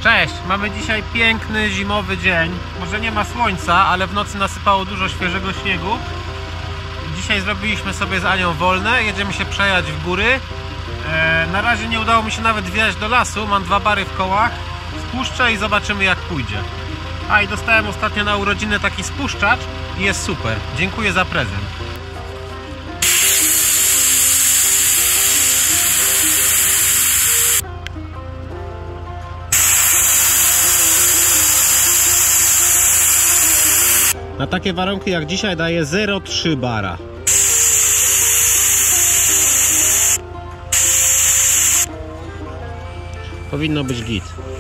Cześć! Mamy dzisiaj piękny, zimowy dzień. Może nie ma słońca, ale w nocy nasypało dużo świeżego śniegu. Dzisiaj zrobiliśmy sobie z Anią wolne. Jedziemy się przejechać w góry. Na razie nie udało mi się nawet wjechać do lasu. Mam 2 bary w kołach. Spuszczę i zobaczymy, jak pójdzie. A i dostałem ostatnio na urodziny taki spuszczacz i jest super. Dziękuję za prezent. Na takie warunki jak dzisiaj daje 0,3 bara. Powinno być git.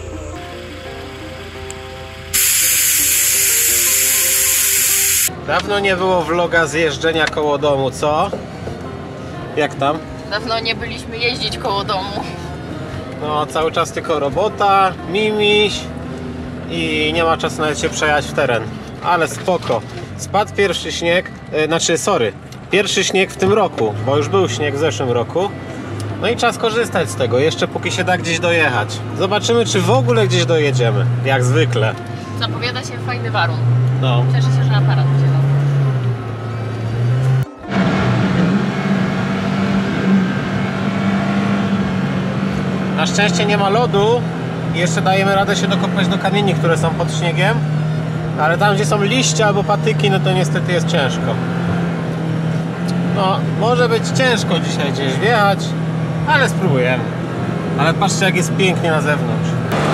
Dawno nie było vloga z jeżdżenia koło domu, co? Jak tam? Dawno nie byliśmy jeździć koło domu. No, cały czas tylko robota, mimiś i nie ma czasu nawet się przejechać w teren. Ale spoko. Spadł pierwszy śnieg, pierwszy śnieg w tym roku, bo już był śnieg w zeszłym roku. No i czas korzystać z tego, jeszcze póki się da gdzieś dojechać. Zobaczymy, czy w ogóle gdzieś dojedziemy, jak zwykle. Zapowiada się fajny warun. No. Cieszę się, że aparat wzięła. Na szczęście nie ma lodu i jeszcze dajemy radę się dokopać do kamieni, które są pod śniegiem. Ale tam, gdzie są liście albo patyki, no to niestety jest ciężko. No, może być ciężko dzisiaj gdzieś wjechać, ale spróbujemy. Ale patrzcie, jak jest pięknie na zewnątrz.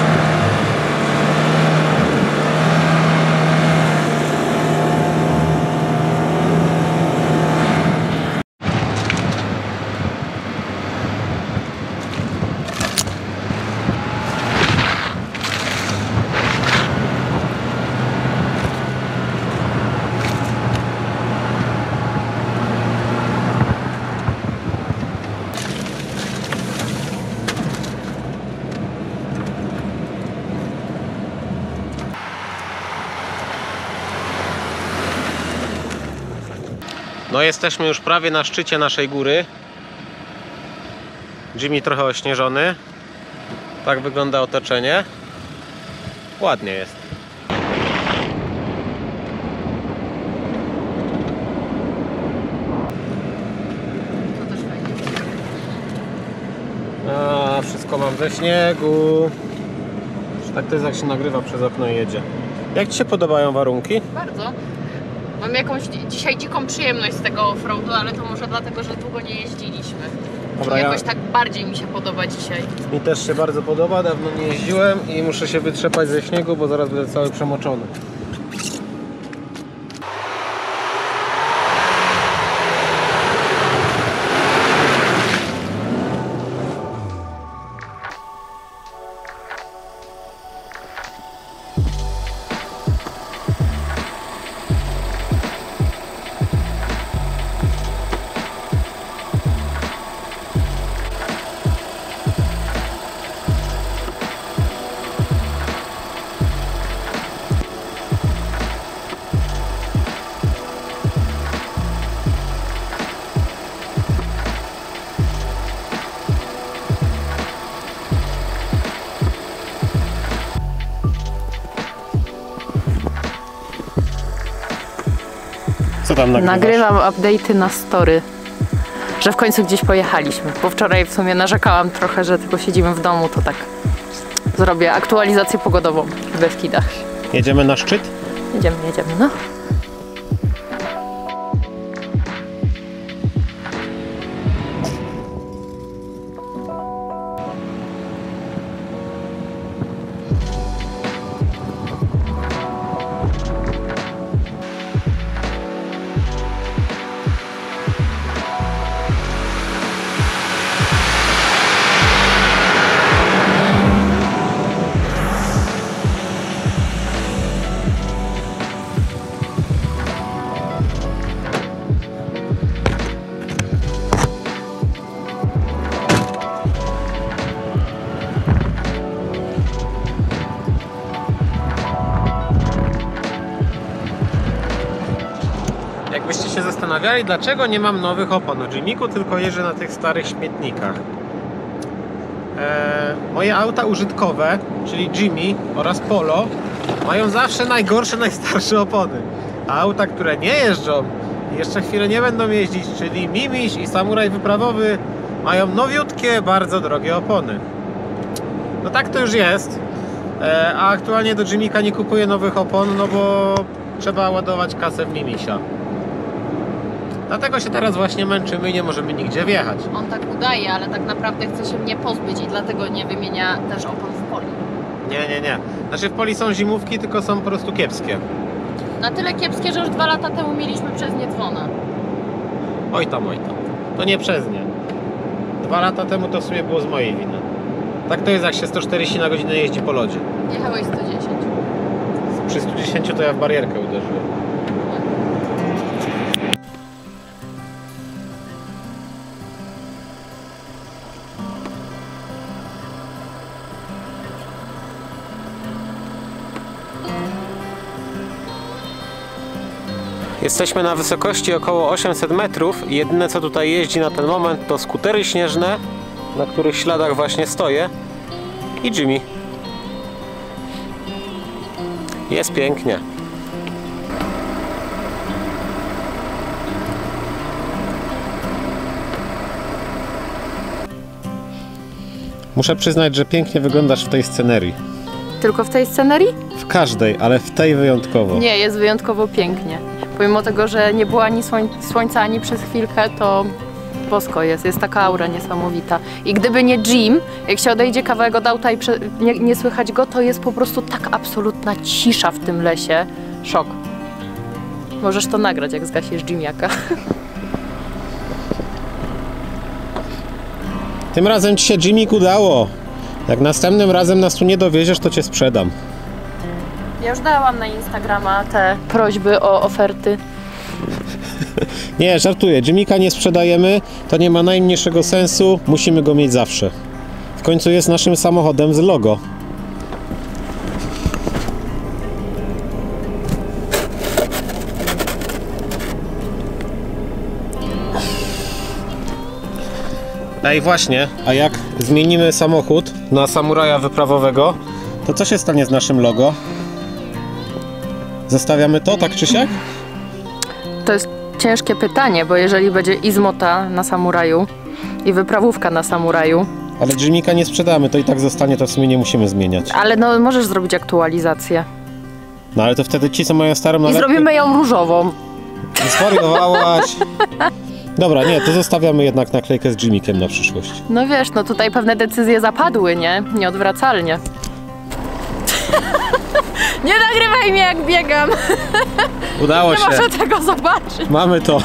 No, jesteśmy już prawie na szczycie naszej góry. Jimmy trochę ośnieżony. Tak wygląda otoczenie. Ładnie jest. To też fajnie. A, wszystko mam ze śniegu. Tak to jest, jak się nagrywa przez okno i jedzie. Jak Ci się podobają warunki? Bardzo. Mam jakąś dzisiaj dziką przyjemność z tego offroadu, ale to może dlatego, że długo nie jeździliśmy. Dobra, jakoś tak bardziej mi się podoba dzisiaj. Mi też się bardzo podoba, dawno nie jeździłem i muszę się wytrzepać ze śniegu, bo zaraz będę cały przemoczony. Co tam nagrywasz? Nagrywam update'y na story, że w końcu gdzieś pojechaliśmy. Bo wczoraj w sumie narzekałam trochę, że tylko siedzimy w domu, to tak zrobię aktualizację pogodową w Beskidach. Jedziemy na szczyt? Jedziemy, no. Jakbyście się zastanawiali, dlaczego nie mam nowych opon w Jimmiku, tylko jeżdżę na tych starych śmietnikach. moje auta użytkowe, czyli Jimmy oraz Polo, mają zawsze najgorsze, najstarsze opony. A auta, które nie jeżdżą i jeszcze chwilę nie będą jeździć, czyli Mimiś i Samuraj wyprawowy, mają nowiutkie, bardzo drogie opony. No tak to już jest. A aktualnie do Jimmy'ka nie kupuję nowych opon, no bo trzeba ładować kasę w Mimisia. Dlatego się teraz właśnie męczymy i nie możemy nigdzie wjechać. On tak udaje, ale tak naprawdę chce się mnie pozbyć i dlatego nie wymienia też opon w Poli. Nie. Znaczy w Poli są zimówki, tylko są po prostu kiepskie. Na tyle kiepskie, że już 2 lata temu mieliśmy przez nie dzwona. Oj tam. To nie przez nie. 2 lata temu to w sumie było z mojej winy. Tak to jest, jak się 140 na godzinę jeździ po lodzie. Jechałeś 110. Przy 110 to ja w barierkę uderzyłem. Jesteśmy na wysokości około 800 metrów i jedyne co tutaj jeździ na ten moment to skutery śnieżne, na których śladach właśnie stoję, i Jimmy. Jest pięknie. Muszę przyznać, że pięknie wyglądasz w tej scenerii. Tylko w tej scenerii? W każdej, ale w tej wyjątkowo. Nie, jest wyjątkowo pięknie. Pomimo tego, że nie było ani słońca, ani przez chwilkę, to bosko jest. Jest taka aura niesamowita. I gdyby nie Jim, jak się odejdzie kawałek od auta i nie słychać go, to jest po prostu tak absolutna cisza w tym lesie. Szok. Możesz to nagrać, jak zgasisz Jimiaka. Tym razem ci się, Jimmy, udało. Jak następnym razem nas tu nie dowieziesz, to cię sprzedam. Ja już dałam na Instagrama te prośby o oferty. Nie, żartuję. Jimmy'ka nie sprzedajemy. To nie ma najmniejszego sensu. Musimy go mieć zawsze. W końcu jest naszym samochodem z logo. Ej, właśnie, a jak zmienimy samochód na Samuraja wyprawowego, to co się stanie z naszym logo? Zostawiamy to, tak czy siak? To jest ciężkie pytanie, bo jeżeli będzie Izmota na Samuraju i wyprawówka na Samuraju... Ale Jimmy'ka nie sprzedamy, to i tak zostanie, to w sumie nie musimy zmieniać. Ale no, możesz zrobić aktualizację. No ale to wtedy ci, co mają starą I nalepkę... zrobimy ją różową. Zwariowałaś. Dobra, nie, to zostawiamy jednak naklejkę z Jimmy'kiem na przyszłość. No wiesz, no tutaj pewne decyzje zapadły, nie? Nieodwracalnie. Nie nagrywaj mnie, jak biegam. Udało Nie się. muszę tego zobaczyć. Mamy to.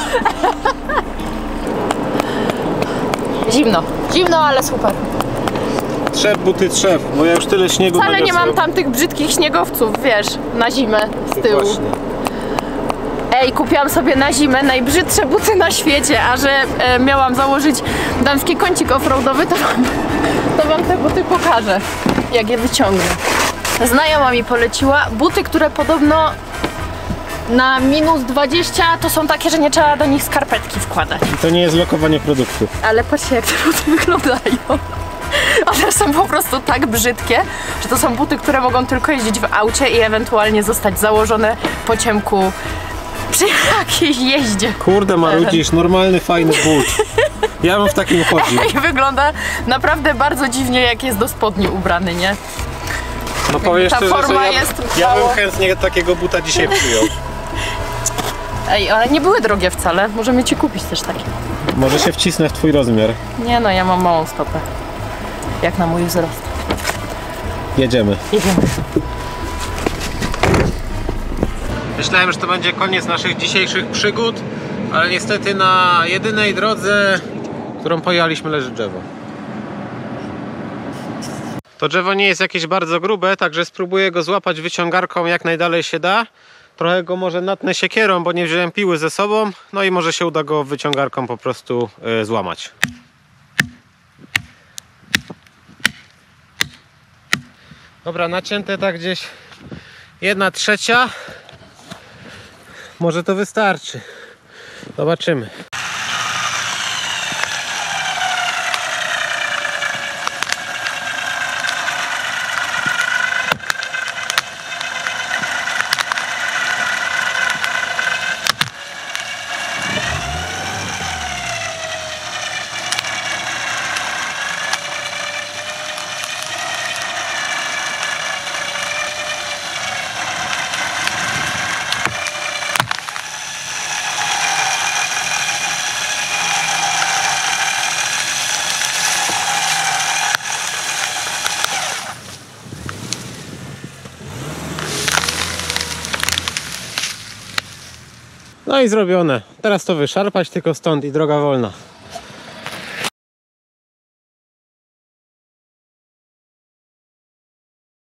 Zimno. Zimno, ale super. Trzep, buty, trzep, bo ja już tyle śniegu Wcale nie mam naniosłem. tam tych brzydkich śniegowców, wiesz, na zimę z tyłu. Właśnie. Ej, kupiłam sobie na zimę najbrzydsze buty na świecie, a że miałam założyć damski kącik offroadowy, to wam te buty pokażę, jak je wyciągnę. Znajoma mi poleciła buty, które podobno na -20 to są takie, że nie trzeba do nich skarpetki wkładać. I to nie jest lokowanie produktu. Ale patrzcie, jak te buty wyglądają. One są po prostu tak brzydkie, że to są buty, które mogą tylko jeździć w aucie i ewentualnie zostać założone po ciemku przy jakiejś jeździe. Kurde, marudzisz, normalny, fajny but. Ja bym w takim chodził. I wygląda naprawdę bardzo dziwnie, jak jest do spodni ubrany, nie? No powiem Ta szczerze, forma że jest ja bym mało- chętnie takiego buta dzisiaj przyjął. Ej, ale nie były drogie wcale. Możemy ci kupić też takie. Może się wcisnę w twój rozmiar. Nie no, ja mam małą stopę. Jak na mój wzrost. Jedziemy. Jedziemy. Myślałem, że to będzie koniec naszych dzisiejszych przygód, ale niestety na jedynej drodze, którą pojechaliśmy, leży drzewo. To drzewo nie jest jakieś bardzo grube, także spróbuję go złapać wyciągarką jak najdalej się da. Trochę go może natnę siekierą, bo nie wziąłem piły ze sobą, no i może się uda go wyciągarką po prostu złamać. Dobra, nacięte tak gdzieś 1/3. Może to wystarczy. Zobaczymy. No i zrobione. Teraz to wyszarpać tylko stąd i droga wolna.